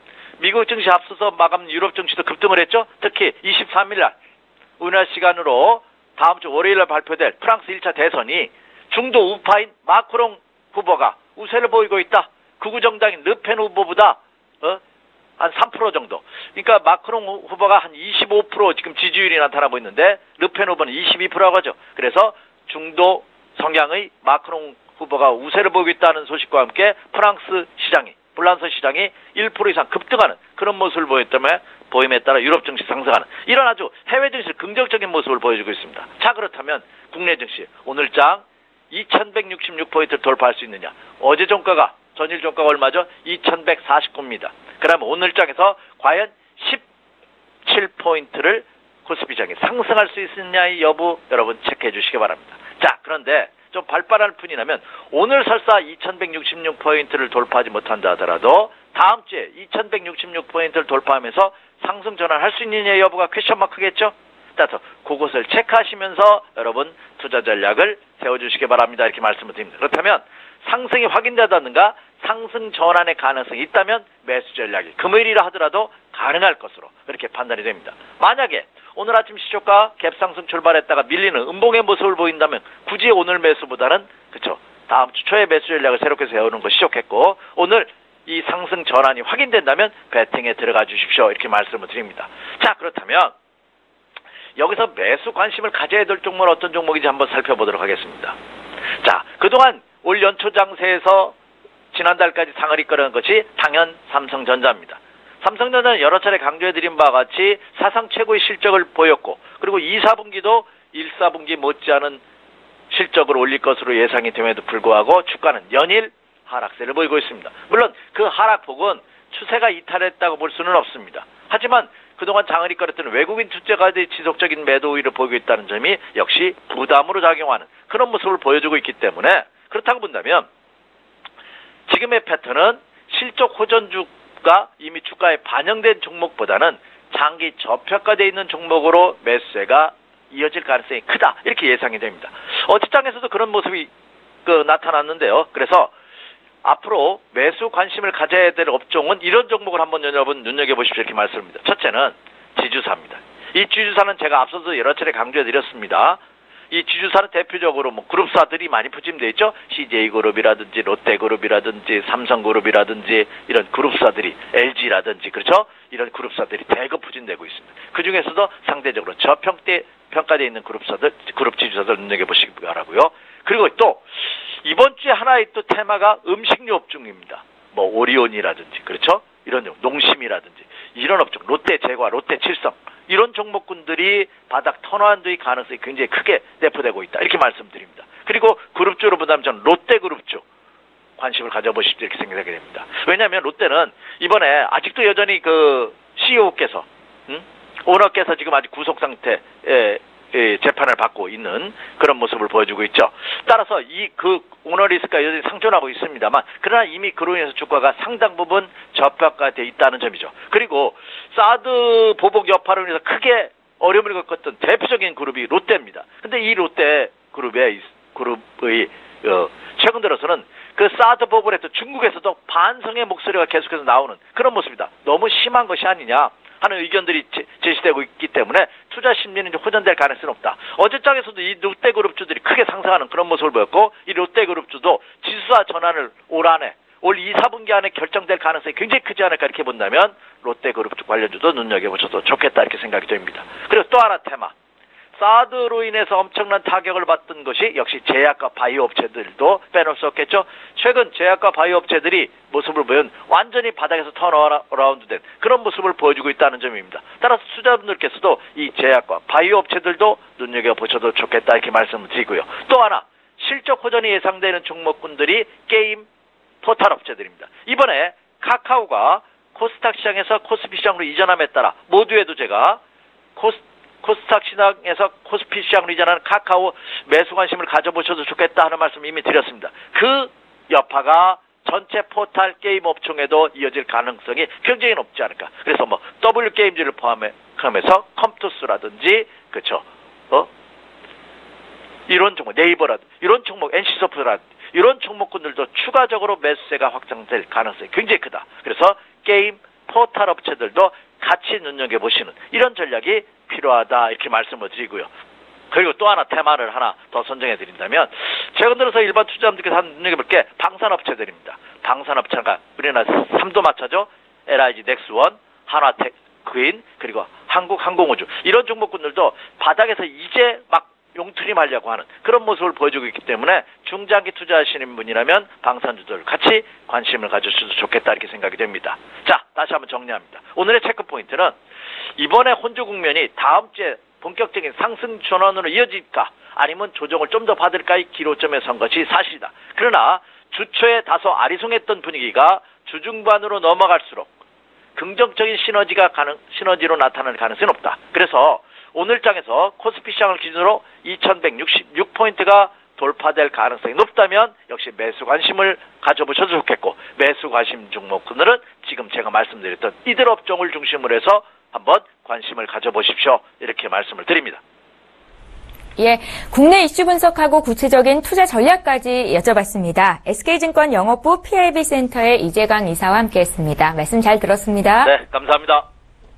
미국 증시 앞서서 마감 유럽 증시도 급등을 했죠. 특히 이십삼 일 날 우리나라 시간으로 다음 주 월요일 날 발표될 프랑스 일 차 대선이 중도 우파인 마크롱 후보가 우세를 보이고 있다. 극우 정당인 르펜 후보보다 어? 한 삼 퍼센트 정도. 그러니까 마크롱 후보가 한 이십오 퍼센트 지금 지지율이 나타나고 있는데 르펜 후보는 이십이 퍼센트라고 하죠. 그래서 중도 성향의 마크롱 후보가 우세를 보이고 있다는 소식과 함께 프랑스 시장이 불란서 시장이 일 퍼센트 이상 급등하는 그런 모습을 보였다면 보임에 따라 유럽 증시 상승하는 이런 아주 해외 증시 긍정적인 모습을 보여주고 있습니다. 자 그렇다면 국내 증시 오늘장 이천백육십육 포인트를 돌파할 수 있느냐. 어제 종가가 전일 종가가 얼마죠? 이천백사십구입니다. 그러면 오늘장에서 과연 십칠 포인트를 코스피장이 상승할 수 있느냐의 여부 여러분 체크해 주시기 바랍니다. 자 그런데 좀 발빠른 분이 나면 오늘 설사 이천백육십육 포인트를 돌파하지 못한다 하더라도 다음 주에 이천백육십육 포인트를 돌파하면서 상승 전환할 수 있느냐 여부가 퀘션 마크겠죠? 따라서 그것을 체크하시면서 여러분 투자 전략을 세워주시기 바랍니다. 이렇게 말씀을 드립니다. 그렇다면 상승이 확인되다든가 상승 전환의 가능성이 있다면 매수 전략이 금요일이라 하더라도 가능할 것으로 그렇게 판단이 됩니다. 만약에 오늘 아침 시초가 갭상승 출발했다가 밀리는 음봉의 모습을 보인다면 굳이 오늘 매수보다는 그쵸 다음 주 초에 매수 전략을 새롭게 세우는 것이 좋겠고 오늘 이 상승 전환이 확인된다면 배팅에 들어가 주십시오. 이렇게 말씀을 드립니다. 자 그렇다면 여기서 매수 관심을 가져야 될 종목은 어떤 종목인지 한번 살펴보도록 하겠습니다. 자 그동안 올 연초 장세에서 지난달까지 상을 이끌어낸 것이 당연 삼성전자입니다. 삼성전자는 여러 차례 강조해드린 바와 같이 사상 최고의 실적을 보였고 그리고 이, 사분기도 일, 사분기 못지않은 실적을 올릴 것으로 예상이 됨에도 불구하고 주가는 연일 하락세를 보이고 있습니다. 물론 그 하락폭은 추세가 이탈했다고 볼 수는 없습니다. 하지만 그동안 장을 이끌었던 외국인 투자가들의 지속적인 매도 우위를 보이고 있다는 점이 역시 부담으로 작용하는 그런 모습을 보여주고 있기 때문에 그렇다고 본다면 지금의 패턴은 실적 호전주가 이미 주가에 반영된 종목보다는 장기 저평가되어 있는 종목으로 매수세가 이어질 가능성이 크다 이렇게 예상이 됩니다. 어치장에서도 그런 모습이 그 나타났는데요. 그래서 앞으로 매수 관심을 가져야 될 업종은 이런 종목을 한번 여러분 눈여겨보십시오 이렇게 말씀드립니다. 첫째는 지주사입니다. 이 지주사는 제가 앞서도 여러 차례 강조해드렸습니다. 이 지주사는 대표적으로 뭐 그룹사들이 많이 포진되어 있죠. 씨제이그룹이라든지 롯데그룹이라든지 삼성그룹이라든지 이런 그룹사들이 엘지라든지 그렇죠. 이런 그룹사들이 대거 포진되고 있습니다. 그 중에서도 상대적으로 저평대 평가되어 있는 그룹사들, 그룹 지주사들 눈여겨보시기 바라고요. 그리고 또 이번 주에 하나의 또 테마가 음식료 업종입니다. 뭐 오리온이라든지 그렇죠. 이런 농심이라든지 이런 업종, 롯데 제과, 롯데 칠성 이런 종목군들이 바닥 턴어한도의 가능성이 굉장히 크게 내포되고 있다. 이렇게 말씀드립니다. 그리고 그룹주로 보다면 저는 롯데그룹주 관심을 가져보십시오. 이렇게 생각하게 됩니다. 왜냐하면 롯데는 이번에 아직도 여전히 그 씨이오께서 음? 오너께서 지금 아직 구속 상태에 예, 재판을 받고 있는 그런 모습을 보여주고 있죠. 따라서 이 그 오너 리스크가 여전히 상존하고 있습니다만, 그러나 이미 그로 인해서 주가가 상당 부분 저평가되어 있다는 점이죠. 그리고 사드 보복 여파로 인해서 크게 어려움을 겪었던 대표적인 그룹이 롯데입니다. 근데 이 롯데 그룹의 그룹의 어, 최근 들어서는 그 사드 보복을 했던 중국에서도 반성의 목소리가 계속해서 나오는 그런 모습이다. 너무 심한 것이 아니냐 하는 의견들이 제, 제시되고 있기 때문에 투자 심리는 좀 호전될 가능성은 없다. 어제장에서도 이 롯데그룹주들이 크게 상승하는 그런 모습을 보였고, 이 롯데그룹주도 지수사 전환을 올 안에 올 이, 사분기 안에 결정될 가능성이 굉장히 크지 않을까 이렇게 본다면 롯데그룹 관련주도 눈여겨보셔도 좋겠다 이렇게 생각이 됩니다. 그리고 또 하나 테마, 사드로 인해서 엄청난 타격을 받던 것이 역시 제약과 바이오 업체들도 빼놓을 수 없겠죠. 최근 제약과 바이오 업체들이 모습을 보면 완전히 바닥에서 턴어라운드된 그런 모습을 보여주고 있다는 점입니다. 따라서 투자분들께서도 이 제약과 바이오 업체들도 눈여겨보셔도 좋겠다 이렇게 말씀을 드리고요. 또 하나, 실적 호전이 예상되는 종목군들이 게임 포탈 업체들입니다. 이번에 카카오가 코스닥 시장에서 코스피 시장으로 이전함에 따라 모두에도 제가 코스 코스닥 시장에서 코스피 시장으로 이전하는 카카오 매수 관심을 가져보셔도 좋겠다 하는 말씀 이미 드렸습니다. 그 여파가 전체 포탈 게임 업종에도 이어질 가능성이 굉장히 높지 않을까. 그래서 뭐 더블유 게임즈를 포함해서 컴투스라든지 그렇죠. 어? 이런 종목, 네이버라든지 이런 종목, 엔씨소프트라든지 이런 종목군들도 추가적으로 매수세가 확장될 가능성이 굉장히 크다. 그래서 게임 포탈 업체들도 같이 눈여겨보시는 이런 전략이 필요하다 이렇게 말씀을 드리고요. 그리고 또 하나 테마를 하나 더 선정해 드린다면, 최근 들어서 일반 투자자분들께서 눈여겨볼 게 방산업체들입니다. 방산업체가 우리나라 삼도마차죠. 엘아이지 넥스원, 한화테크인, 그리고 한국항공우주 이런 종목군들도 바닥에서 이제 막 용투림하려고 하는 그런 모습을 보여주고 있기 때문에 중장기 투자하시는 분이라면 방산주들 같이 관심을 가져주셔도 좋겠다 이렇게 생각이 됩니다. 자, 다시 한번 정리합니다. 오늘의 체크 포인트는 이번에 혼조 국면이 다음 주에 본격적인 상승 전환으로 이어질까 아니면 조정을 좀 더 받을까의 기로점에 선 것이 사실이다. 그러나 주초에 다소 아리송했던 분위기가 주중반으로 넘어갈수록 긍정적인 시너지가 가능, 시너지로 나타나는 가능성이 높다. 그래서 오늘 장에서 코스피 시장을 기준으로 이천백육십육 포인트가 돌파될 가능성이 높다면 역시 매수 관심을 가져보셔도 좋겠고, 매수 관심 종목군들은 지금 제가 말씀드렸던 이들 업종을 중심으로 해서 한번 관심을 가져보십시오. 이렇게 말씀을 드립니다. 예, 국내 이슈 분석하고 구체적인 투자 전략까지 여쭤봤습니다. 에스케이증권 영업부 피아이비 센터의 이재강 이사와 함께했습니다. 말씀 잘 들었습니다. 네, 감사합니다.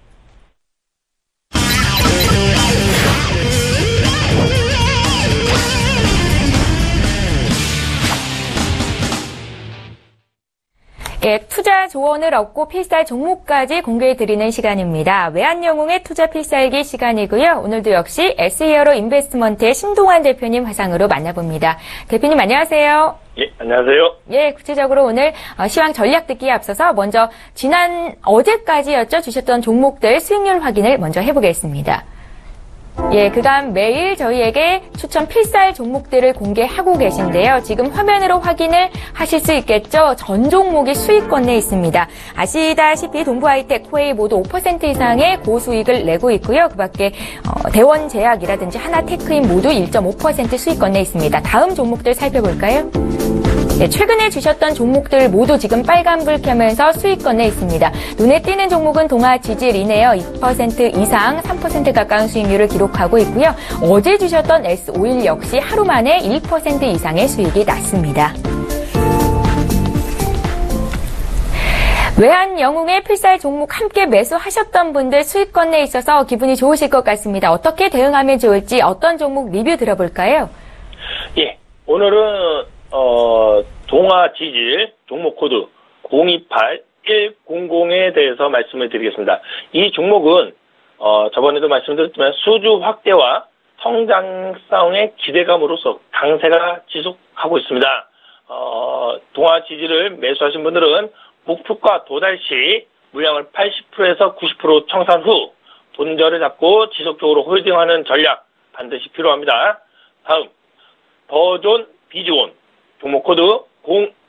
예, 투자 조언을 얻고 필살 종목까지 공개해드리는 시간입니다. 외환영웅의 투자 필살기 시간이고요. 오늘도 역시 에스히어로 인베스트먼트의 신동환 대표님 화상으로 만나봅니다. 대표님 안녕하세요. 예, 안녕하세요. 예, 구체적으로 오늘 시황 전략 듣기에 앞서서 먼저 지난 어제까지였죠. 주셨던 종목들 수익률 확인을 먼저 해보겠습니다. 예, 그다음 매일 저희에게 추천 필살 종목들을 공개하고 계신데요. 지금 화면으로 확인을 하실 수 있겠죠. 전 종목이 수익권 내에 있습니다. 아시다시피 동부하이텍, 코웨이 모두 오 퍼센트 이상의 고수익을 내고 있고요. 그밖에 어, 대원제약이라든지 하나테크인 모두 일 점 오 퍼센트 수익권 내에 있습니다. 다음 종목들 살펴볼까요? 네, 최근에 주셨던 종목들 모두 지금 빨간불 켜면서 수익권 내에 있습니다. 눈에 띄는 종목은 동아지질이네요. 이 퍼센트 이상, 삼 퍼센트 가까운 수익률을 기록하고 있고요. 어제 주셨던 에스오일 역시 하루 만에 일 퍼센트 이상의 수익이 났습니다. 외환영웅의 필살 종목 함께 매수하셨던 분들 수익권 내에 있어서 기분이 좋으실 것 같습니다. 어떻게 대응하면 좋을지 어떤 종목 리뷰 들어볼까요? 예, 오늘은 어, 동아지질 종목 코드 공이팔 일공공에 대해서 말씀을 드리겠습니다. 이 종목은 어, 저번에도 말씀드렸지만 수주 확대와 성장성의 기대감으로서 강세가 지속하고 있습니다. 어, 동아지질을 매수하신 분들은 목표가 도달 시 물량을 팔십 퍼센트에서 구십 퍼센트 청산 후 돈절을 잡고 지속적으로 홀딩하는 전략 반드시 필요합니다. 다음 더존 비즈온 종목 코드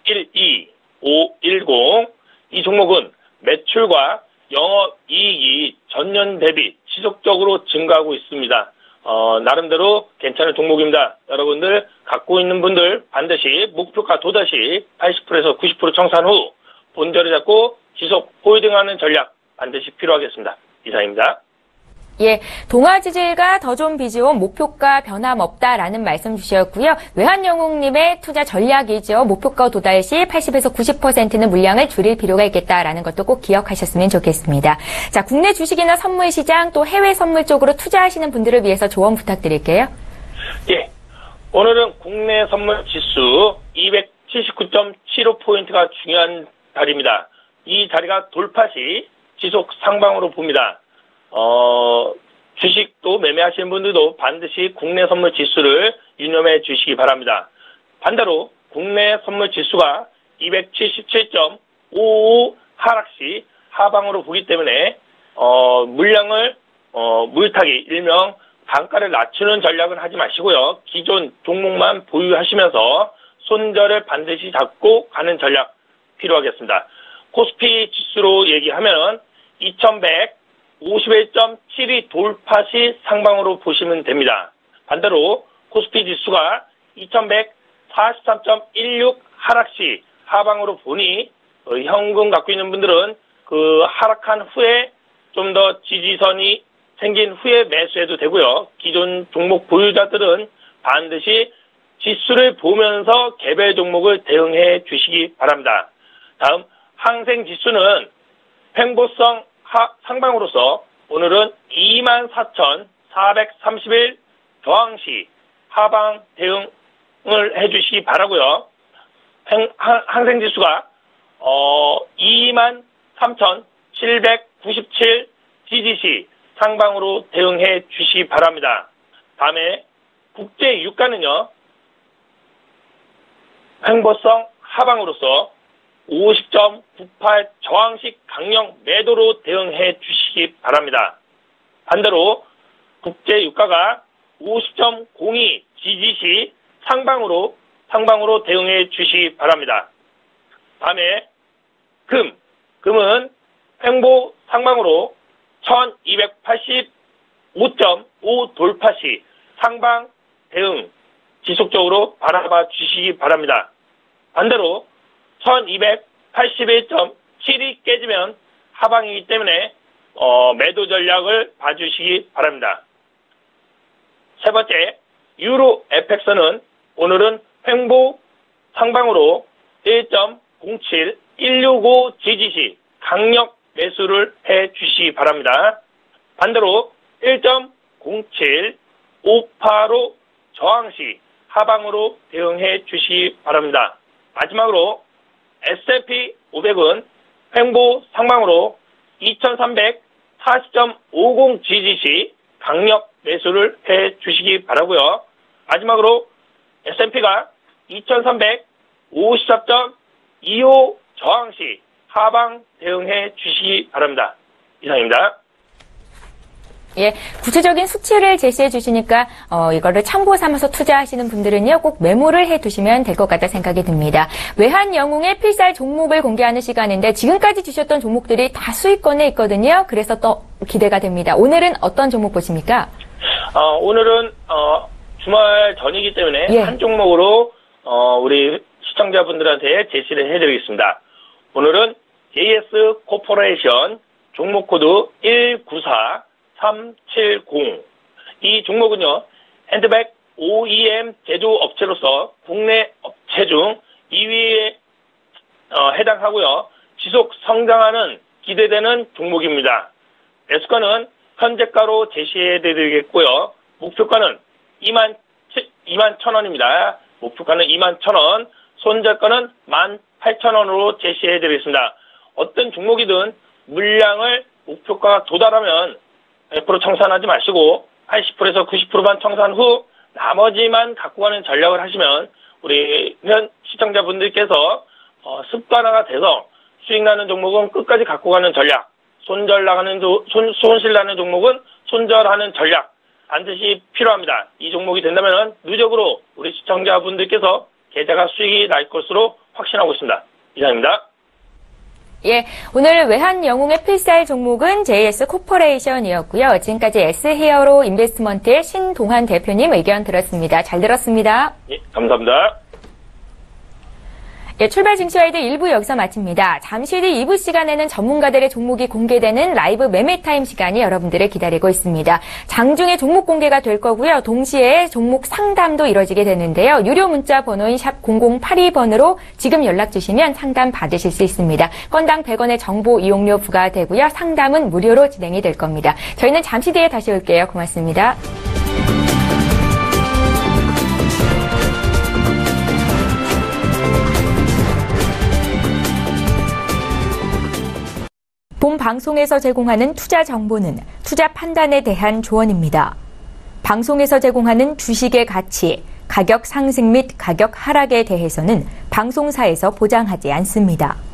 오일이, 오일공. 이 종목은 매출과 영업이익이 전년 대비 지속적으로 증가하고 있습니다. 어, 나름대로 괜찮은 종목입니다. 여러분들 갖고 있는 분들 반드시 목표가 도달시 팔십 퍼센트에서 구십 퍼센트 청산 후 본전을 잡고 지속 홀딩하는 전략 반드시 필요하겠습니다. 이상입니다. 예, 동아지질과 더 좋은 비지온 목표가 변함없다라는 말씀 주셨고요. 외환영웅님의 투자 전략이죠. 목표가 도달 시 팔십에서 구십 퍼센트는 물량을 줄일 필요가 있겠다라는 것도 꼭 기억하셨으면 좋겠습니다. 자, 국내 주식이나 선물 시장 또 해외 선물 쪽으로 투자하시는 분들을 위해서 조언 부탁드릴게요. 예, 오늘은 국내 선물 지수 이백칠십구 점 칠오 포인트가 중요한 자리입니다. 이 자리가 돌파 시 지속 상방으로 봅니다. 어, 주식도 매매하시는 분들도 반드시 국내 선물 지수를 유념해 주시기 바랍니다. 반대로 국내 선물 지수가 이백칠십칠 점 오오 하락 시 하방으로 보기 때문에 어, 물량을 어, 물타기 일명 단가를 낮추는 전략은 하지 마시고요. 기존 종목만 보유하시면서 손절을 반드시 잡고 가는 전략 필요하겠습니다. 코스피 지수로 얘기하면 이천백오십일 점 칠이 돌파 시 상방으로 보시면 됩니다. 반대로 코스피 지수가 이천백사십삼 점 일육 하락 시 하방으로 보니 어, 현금 갖고 있는 분들은 그 하락한 후에 좀 더 지지선이 생긴 후에 매수해도 되고요. 기존 종목 보유자들은 반드시 지수를 보면서 개별 종목을 대응해 주시기 바랍니다. 다음 항생 지수는 횡보성 하, 상방으로서 오늘은 이만 사천사백삼십일 저항 시 하방 대응을 해주시기 바라고요. 행, 하, 항생 지수가 어, 이만 삼천칠백구십칠 지지 시 상방으로 대응해 주시기 바랍니다. 다음에 국제 유가는요. 횡보성 하방으로서 오십 점 구팔 저항식 강력 매도로 대응해 주시기 바랍니다. 반대로 국제 유가가 오십 점 공이 지지 시 상방으로 상방으로 대응해 주시기 바랍니다. 다음에 금, 금은 횡보 상방으로 천이백팔십오 점 오 돌파 시 상방 대응 지속적으로 바라봐 주시기 바랍니다. 반대로 천이백팔십일 점 칠이 깨지면 하방이기 때문에 어, 매도 전략을 봐주시기 바랍니다. 세 번째, 유로 에프엑스는 오늘은 횡보 상방으로 일 점 공칠 일육오 지지 시 강력 매수를 해 주시기 바랍니다. 반대로 일 점 공칠 오팔오 저항 시 하방으로 대응해 주시기 바랍니다. 마지막으로 에스 앤 피 오백은 횡보 상방으로 이천삼백사십 점 오십 지지 시 강력 매수를 해 주시기 바라고요. 마지막으로 에스 앤 피가 이천삼백오십사 점 이오 저항 시 하방 대응해 주시기 바랍니다. 이상입니다. 예, 구체적인 수치를 제시해 주시니까 어, 이거를 참고 삼아서 투자하시는 분들은요 꼭 메모를 해두시면 될 것 같다 생각이 듭니다. 외환영웅의 필살 종목을 공개하는 시간인데 지금까지 주셨던 종목들이 다 수익권에 있거든요. 그래서 또 기대가 됩니다. 오늘은 어떤 종목 보십니까? 어, 오늘은 어, 주말 전이기 때문에 예. 한 종목으로 어, 우리 시청자분들한테 제시를 해드리겠습니다. 오늘은 제이 에스 코퍼레이션 종목 코드 일구사 삼칠공. 이 종목은요, 핸드백 오 이 엠 제조업체로서 국내 업체 중 이 위에 어, 해당하고요. 지속 성장하는 기대되는 종목입니다. 매수가는 현재가로 제시해드리겠고요. 목표가는 이만 천 원입니다. 목표가는 이만 천 원, 손절가는 만 팔천 원으로 제시해드리겠습니다. 어떤 종목이든 물량을 목표가가 도달하면 백 퍼센트 청산하지 마시고 팔십 퍼센트에서 구십 퍼센트만 청산 후 나머지만 갖고 가는 전략을 하시면 우리 현 시청자분들께서 어, 습관화가 돼서 수익 나는 종목은 끝까지 갖고 가는 전략, 손절 나가는 손, 손실 나는 종목은 손절하는 전략 반드시 필요합니다. 이 종목이 된다면 누적으로 우리 시청자분들께서 계좌가 수익이 날 것으로 확신하고 있습니다. 이상입니다. 예, 오늘 외환 영웅의 필살 종목은 제이에스 코퍼레이션이었고요. 지금까지 S헤어로 인베스트먼트의 신동환 대표님 의견 들었습니다. 잘 들었습니다. 예, 감사합니다. 예, 출발 증시와이드 일 부 여기서 마칩니다. 잠시 뒤 이 부 시간에는 전문가들의 종목이 공개되는 라이브 매매타임 시간이 여러분들을 기다리고 있습니다. 장중에 종목 공개가 될 거고요. 동시에 종목 상담도 이뤄지게 되는데요. 유료 문자 번호인 샵 공공팔이 번으로 지금 연락 주시면 상담 받으실 수 있습니다. 건당 백 원의 정보 이용료 부과되고요. 상담은 무료로 진행이 될 겁니다. 저희는 잠시 뒤에 다시 올게요. 고맙습니다. 본 방송에서 제공하는 투자 정보는 투자 판단에 대한 조언입니다. 방송에서 제공하는 주식의 가치, 가격 상승 및 가격 하락에 대해서는 방송사에서 보장하지 않습니다.